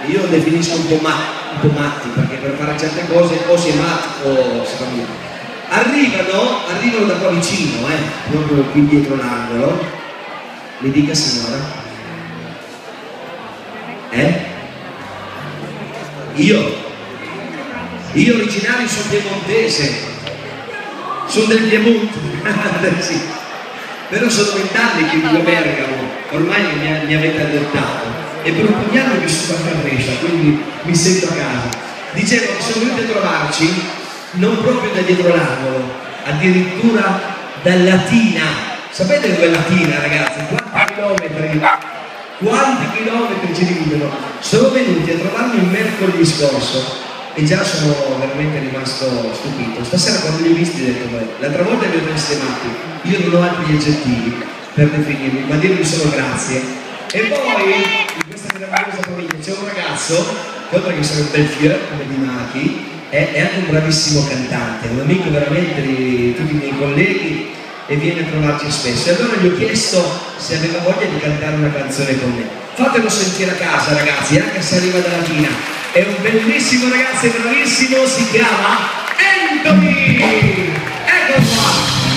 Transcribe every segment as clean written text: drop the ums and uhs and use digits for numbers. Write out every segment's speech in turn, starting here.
io lo definisco un po' matti, perché per fare certe cose o si è matti o si fa via. Arrivano da qua vicino, proprio qui dietro l'angolo. Mi dica signora? Io originario sono piemontese, sono del Piemonte, sì. Però sono 20 anni che vivo a Bergamo, ormai mi avete adottato e per un po' di anni ho vissuto a Brescia, quindi mi sento a casa. Dicevo che sono venuti a trovarci non proprio da dietro l'angolo, addirittura da Latina. Sapete dove è Latina, ragazzi? Quanti chilometri ci dividono? Sono venuti a trovarmi il mercoledì scorso e già sono veramente rimasto stupito. Stasera quando li ho visti ho detto, beh, l'altra volta li ho sistemati, io non ho altri aggettivi per definirli, ma dirvi solo grazie. E poi in questa meravigliosa famiglia c'è un ragazzo che oltre che essere un bel fior come di Machi è anche un bravissimo cantante, un amico veramente di tutti i miei colleghi e viene a trovarci spesso. E allora gli ho chiesto se aveva voglia di cantare una canzone con me. Fatelo sentire a casa, ragazzi, anche se arriva da Latina. È un bellissimo ragazzo, è bravissimo, si chiama Anthony! Ecco qua!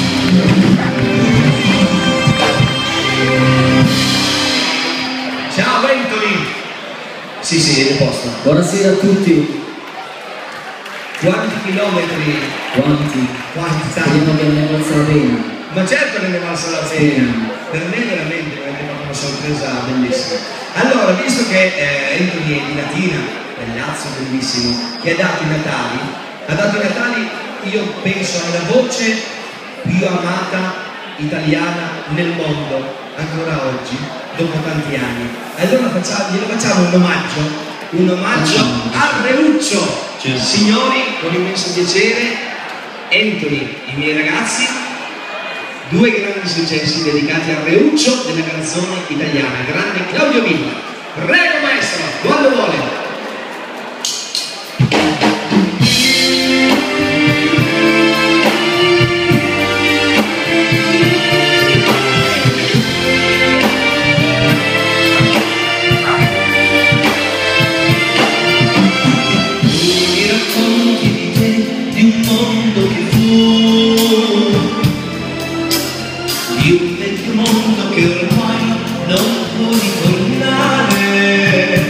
Ciao Anthony! Sì, è a posto. Buonasera a tutti. Quanti chilometri? Quanti? Speriamo che ne valsa la pena. Ma certo che ne valsa la pena. Per me veramente una sorpresa bellissima. Allora, visto che Anthony è di Latina, del Lazio bellissimo, che ha dato i Natali, io penso alla voce più amata italiana nel mondo, ancora oggi, dopo tanti anni. Allora glielo facciamo un omaggio a Reuccio. Signori, con immenso piacere, Anthony, i miei ragazzi, 2 grandi successi dedicati a Reuccio della canzone italiana, grande Claudio Villa. Prego maestro, quando vuole. Di un vecchio mondo che ormai non può ritornare.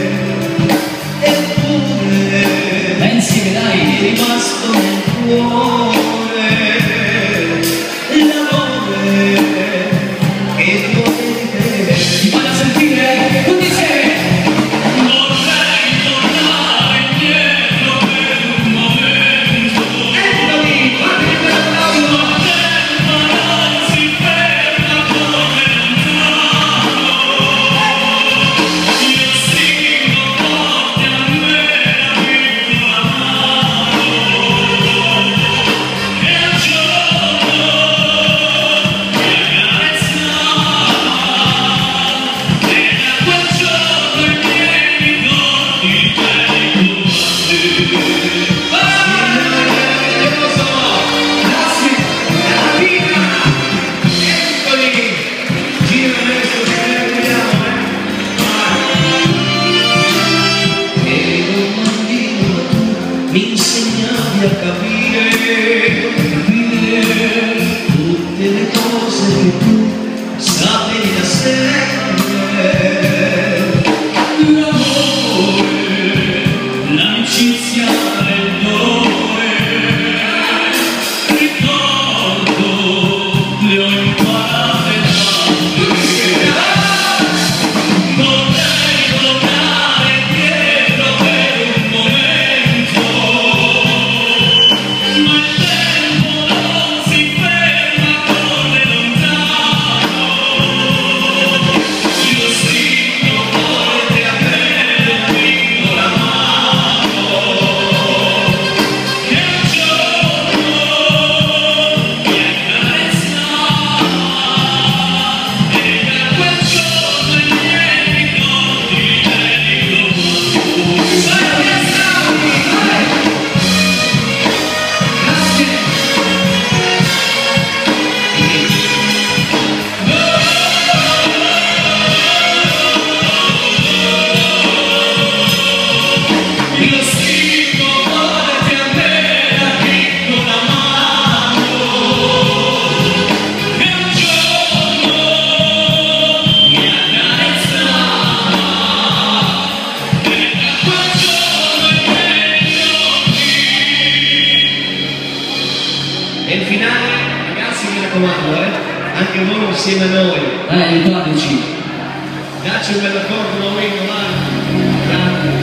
raccomando, anche voi insieme a noi. Aiutateci. Dacci un bel accordo, un wing, grande.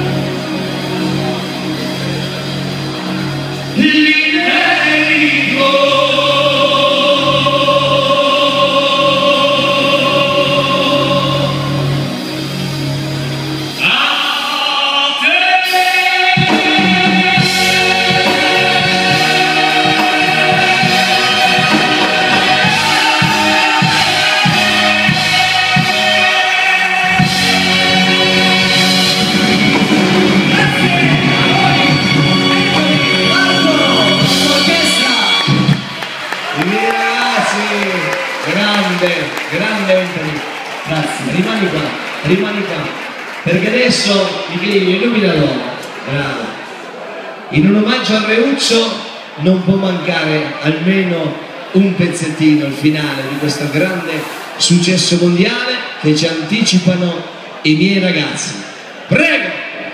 Grande Anthony, grazie, rimani qua, perché adesso Michelino illumina loro, bravo. In un omaggio al Reuccio non può mancare almeno un pezzettino, il finale di questo grande successo mondiale che ci anticipano i miei ragazzi. Prego!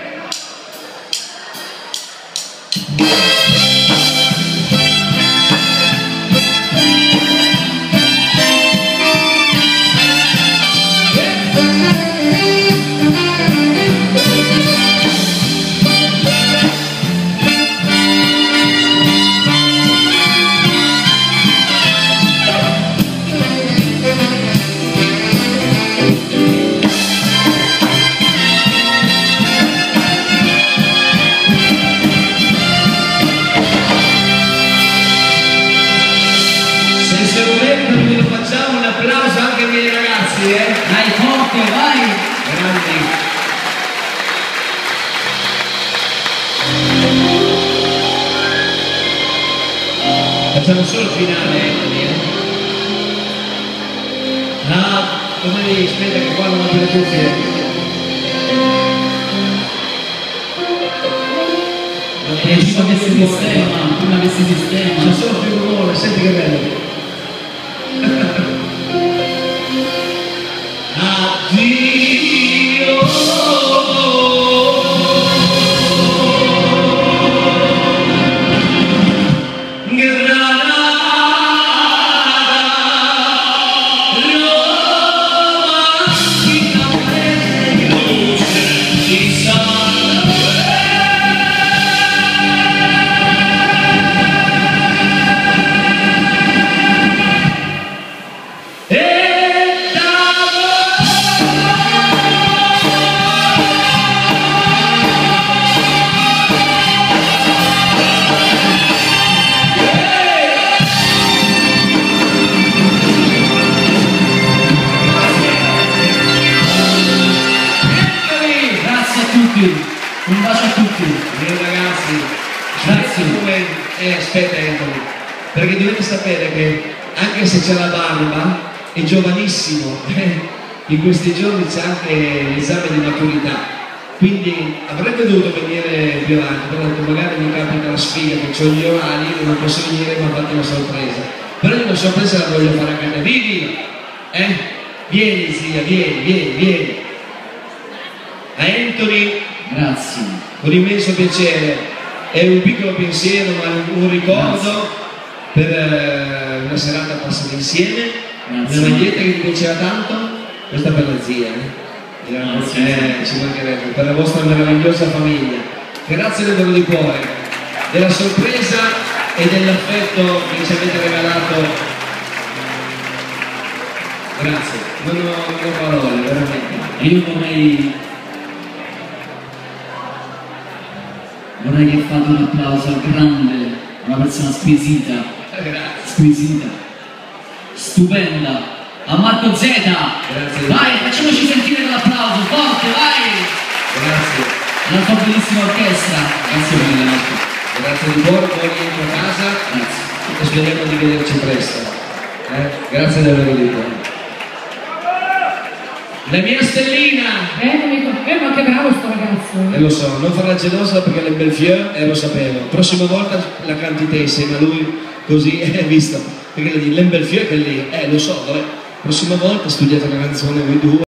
Facciamo un applauso anche ai miei ragazzi, Dai, forte, vai! Grandi. Facciamo solo il finale, come devi aspetta che qua non ho più le cuffie. Prima che si sistema, C'è solo più rumore, senti che bello. Un bacio a tutti. Ragazzi, grazie. Aspetta Anthony, perché dovete sapere che anche se c'è la barba è giovanissimo, in questi giorni c'è anche l'esame di maturità, quindi avrebbe dovuto venire più avanti, però ho detto magari mi capita la sfiga che ho gli orari e non posso venire, ma fate una sorpresa. Però io una sorpresa la voglio fare anche a te. Vivi? Vieni zia, vieni. A Anthony, grazie. Con immenso piacere, è un piccolo pensiero ma un ricordo per una serata passata insieme. Una maglietta che ti piaceva tanto, questa per la zia, ci mancherebbe, per la vostra meravigliosa famiglia. Grazie del vero di cuore, della sorpresa e dell'affetto che ci avete regalato. Grazie, non ho parole, veramente. E io vorrei che fate un applauso al grande, una persona squisita, squisita, stupenda, a Marco Z. Grazie. Vai, facciamoci sentire con l'applauso, forte, vai! Grazie. La tua bellissima orchestra, grazie mille Marco. Grazie di cuore, poi rientro a casa. Grazie. E speriamo di vederci presto. Grazie davvero di cuore. La mia stellina! Non mi confermo che bravo sto ragazzo. Lo so, non farla gelosa perché le Belfieur lo sapevo. Prossima volta la canti te insieme a lui, così visto. Perché le Belfieur che è lì, lo so, vabbè. Prossima volta studiate la canzone voi due.